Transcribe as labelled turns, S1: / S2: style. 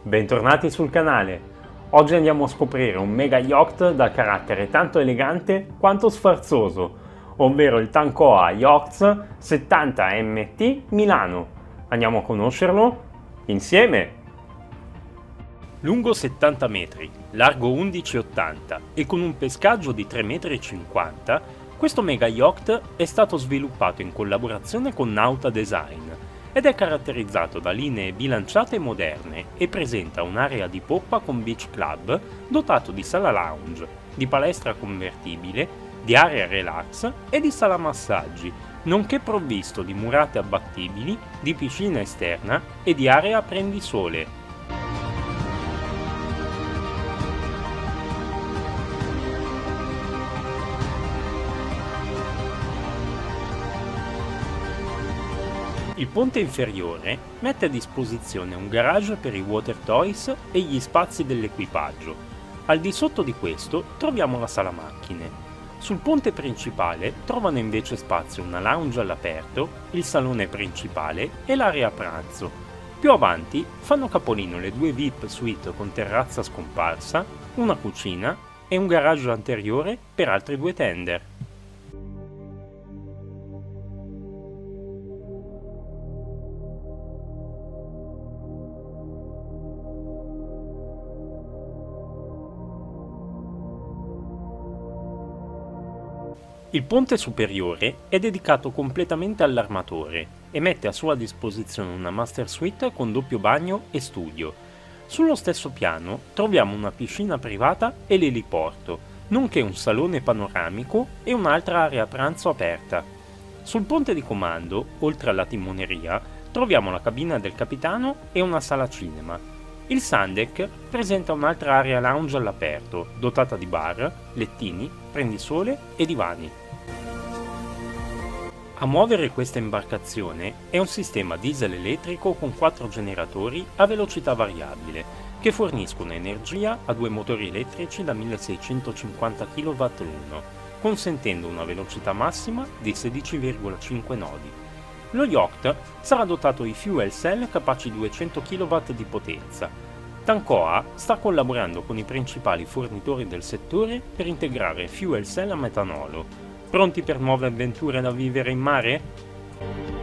S1: Bentornati sul canale. Oggi andiamo a scoprire un mega yacht dal carattere tanto elegante quanto sfarzoso, ovvero il Tankoa Yachts 70 MT Milano. Andiamo a conoscerlo insieme! Lungo 70 metri, largo 11,80 e con un pescaggio di 3,50 m, questo mega yacht è stato sviluppato in collaborazione con Nauta Design ed è caratterizzato da linee bilanciate e moderne e presenta un'area di poppa con beach club dotato di sala lounge, di palestra convertibile, di area relax e di sala massaggi, nonché provvisto di murate abbattibili, di piscina esterna e di area prendisole. Il ponte inferiore mette a disposizione un garage per i water toys e gli spazi dell'equipaggio. Al di sotto di questo troviamo la sala macchine. Sul ponte principale trovano invece spazio una lounge all'aperto, il salone principale e l'area pranzo. Più avanti fanno capolino le due VIP suite con terrazza scomparsa, una cucina e un garage anteriore per altri due tender. Il ponte superiore è dedicato completamente all'armatore e mette a sua disposizione una master suite con doppio bagno e studio. Sullo stesso piano troviamo una piscina privata e l'eliporto, nonché un salone panoramico e un'altra area pranzo aperta. Sul ponte di comando, oltre alla timoneria, troviamo la cabina del capitano e una sala cinema. Il Sundeck presenta un'altra area lounge all'aperto, dotata di bar, lettini, prendisole e divani. A muovere questa imbarcazione è un sistema diesel elettrico con 4 generatori a velocità variabile, che forniscono energia a due motori elettrici da 1650 kW l'uno, consentendo una velocità massima di 16,5 nodi. Lo yacht sarà dotato di fuel cell capaci 200 kW di potenza. Tankoa sta collaborando con i principali fornitori del settore per integrare fuel cell a metanolo. Pronti per nuove avventure da vivere in mare?